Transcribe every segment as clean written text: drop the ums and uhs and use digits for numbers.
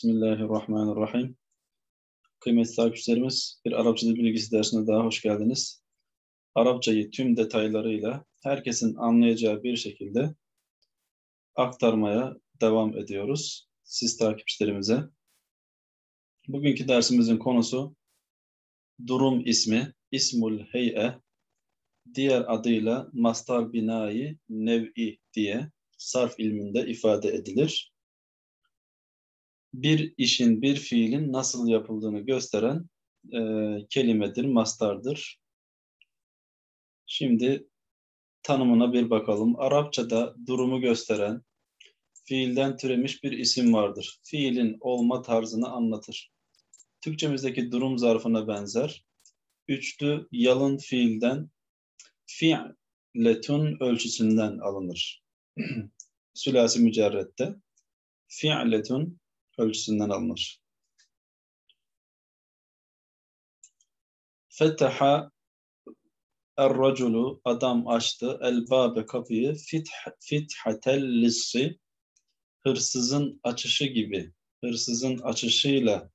Bismillahirrahmanirrahim. Kıymetli takipçilerimiz, bir Arapça dil bilgisi dersine daha hoş geldiniz. Arapçayı tüm detaylarıyla herkesin anlayacağı bir şekilde aktarmaya devam ediyoruz siz takipçilerimize. Bugünkü dersimizin konusu durum ismi, ismul hey'e, diğer adıyla mastar binayı nev'i diye sarf ilminde ifade edilir. Bir işin, bir fiilin nasıl yapıldığını gösteren kelimedir, mastardır. Şimdi tanımına bir bakalım. Arapçada durumu gösteren, fiilden türemiş bir isim vardır. Fiilin olma tarzını anlatır. Türkçemizdeki durum zarfına benzer. Üçlü yalın fiilden fi'letun ölçüsünden alınır. Sülasi mücerrette fi'letun ölçüsünden alınır. Fetaha Er-raculu adam açtı. El-bâbe kapıyı fithatel lissi hırsızın açışı gibi. Hırsızın açışıyla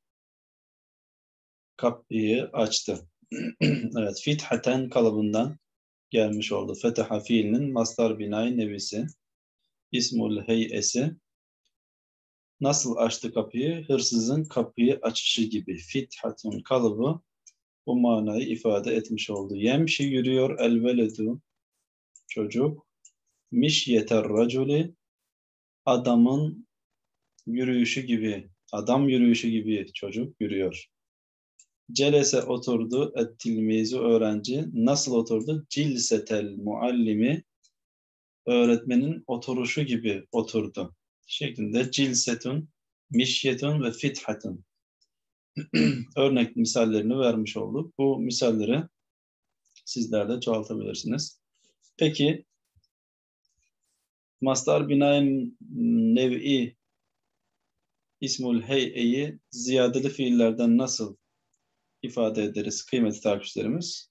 kapıyı açtı. Evet, fithaten kalıbından gelmiş oldu. Fetaha fiilinin mastar binayı nevisi. İsmul hey'esi. Nasıl açtı kapıyı? Hırsızın kapıyı açışı gibi. Fithatun kalıbı bu manayı ifade etmiş oldu. Yemşi yürüyor el-veledu çocuk. Mişyeter raculi adamın yürüyüşü gibi, adam yürüyüşü gibi çocuk yürüyor. Celese oturdu, et-tilmizu öğrenci. Nasıl oturdu? Cilsetel muallimi öğretmenin oturuşu gibi oturdu. Şeklinde cilsetun, mişyetun ve fithatun örnek misallerini vermiş olduk. Bu misalleri sizler de çoğaltabilirsiniz. Peki mastar binaen nev'i ismul hey'eyi ziyadeli fiillerden nasıl ifade ederiz kıymetli takipçilerimiz?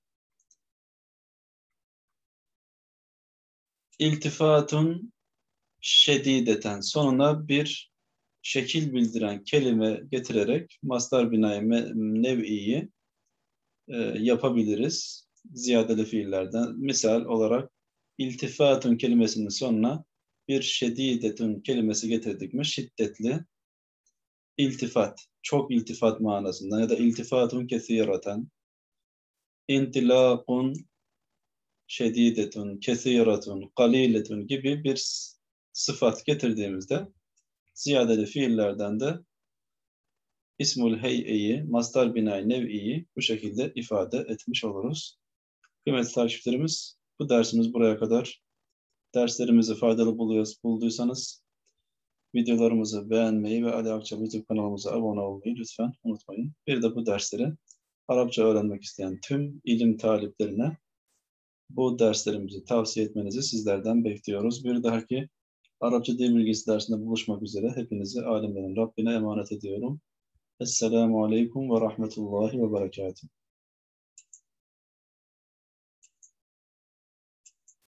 İltifatun şedideten sonuna bir şekil bildiren kelime getirerek mastar binayı nev'iyi yapabiliriz. Ziyadeli fiillerden. Misal olarak iltifatun kelimesinin sonuna bir şedidetun kelimesi getirdik mi? Şiddetli iltifat. Çok iltifat manasında ya da iltifatun kesireten. İntilakun şedidetun, kesiretun, galiletun gibi bir sıfat getirdiğimizde ziyadeli fiillerden de ismul hey'eyi, mastar binayı nev'iyi bu şekilde ifade etmiş oluruz. Kıymetli takipçilerimiz, bu dersimiz buraya kadar. Derslerimizi faydalı bulduysanız videolarımızı beğenmeyi ve Ali Akçalı YouTube kanalımıza abone olmayı lütfen unutmayın. Bir de bu dersleri Arapça öğrenmek isteyen tüm ilim taliplerine bu derslerimizi tavsiye etmenizi sizlerden bekliyoruz. Bir dahaki Arapça dil bilgisi dersinde buluşmak üzere hepinizi alemlerin Rabbine emanet ediyorum. Esselamu Aleyküm ve Rahmetullahi ve Berekatuhu.